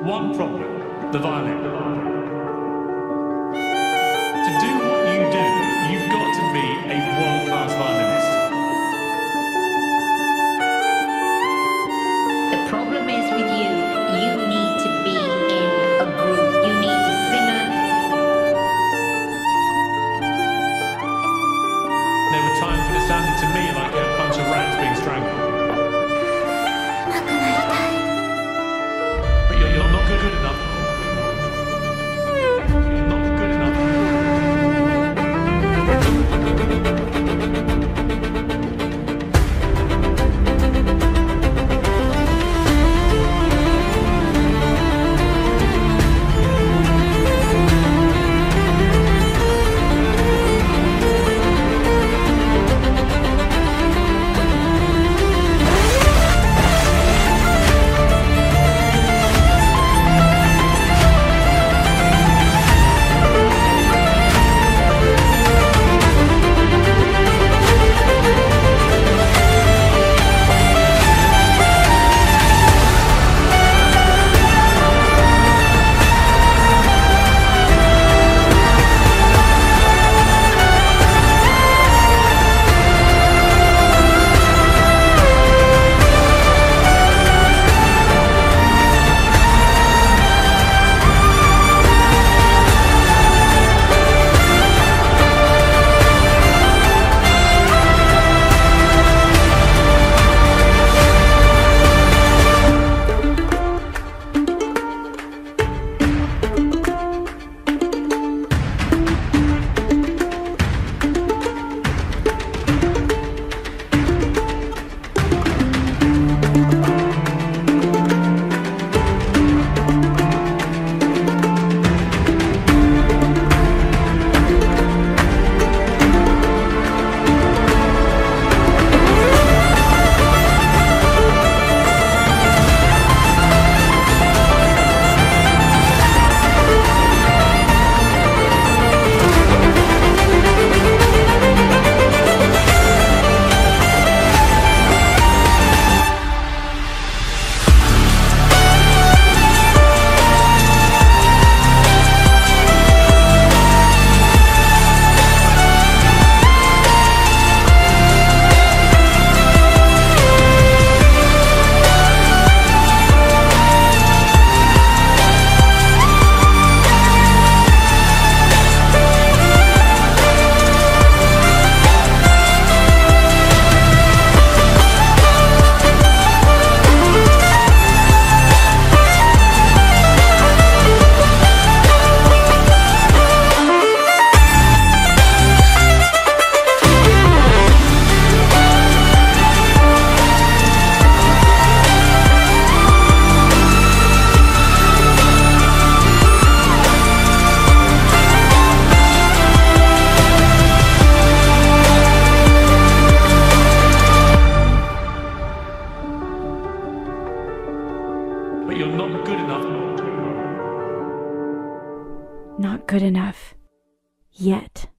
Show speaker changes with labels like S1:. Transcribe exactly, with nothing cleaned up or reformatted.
S1: One problem, the violin. To do what you do, you've got to be a world-class violinist.
S2: The problem is with you, you need to be in a group. You need to sing a...
S1: There were times when it sounded to me like a bunch of rats being strangled. But you're, you're not good enough. You're not good enough. But you're not good enough.
S3: Not good enough. Yet.